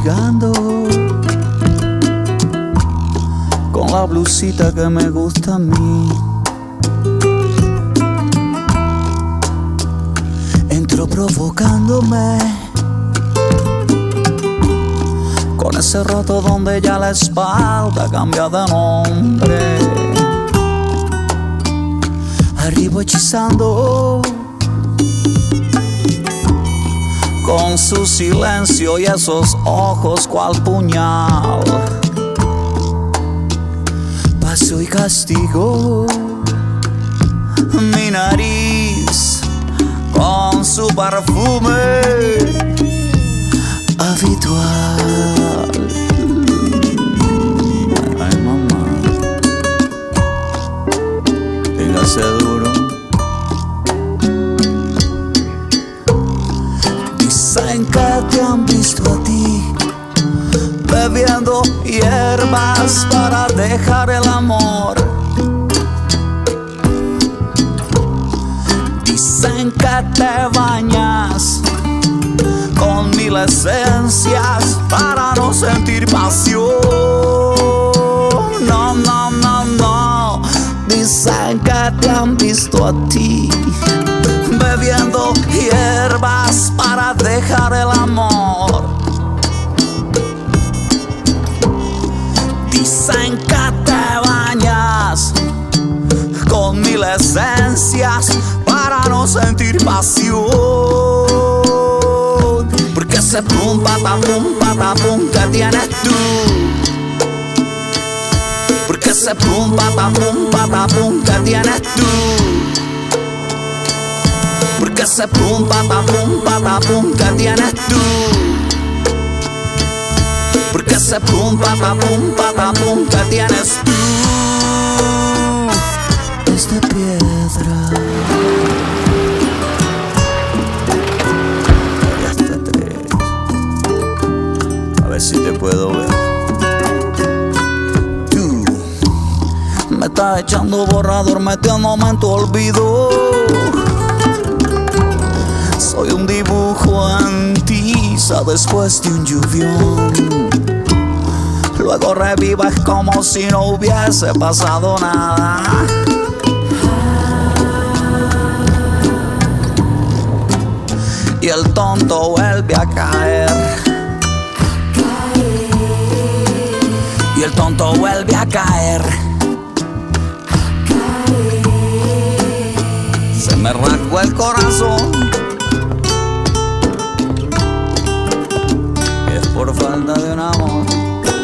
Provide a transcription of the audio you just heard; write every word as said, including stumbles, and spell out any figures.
investigando con la blusita que me gusta a mí. Entró provocándome con ese rato donde ya la espalda cambia de nombre. Arriba hechizando con su silencio y esos ojos cual puñal. Paso y castigo mi nariz con su perfume habitual. Ay, mamá, dígase duro. Dicen que te han visto a ti bebiendo hierbas para dejar el amor. Dicen que te bañas con mil esencias para no sentir pasión. No, no, no, no. Dicen que te han visto a ti bebiendo hierbas para dejar el amor. Dicen que te bañas con mil esencias para no sentir pasión. Porque ese pum patapum patapum que tienes tú, porque ese pum patapum patapum que tienes tú, porque ese pum patapum patapum que tienes tú, porque ese pum patapum patapum que tienes tú es de piedra. Ya está tres. A ver si te puedo ver. Tú me estás echando borrador, metiéndome en tu olvido. Soy un dibujo en tiza después de un lluvión. Luego revives como si no hubiese pasado nada. Y el tonto vuelve a caer. Y el tonto vuelve a caer. Se me rasgó el corazón. Es por falta de un amor.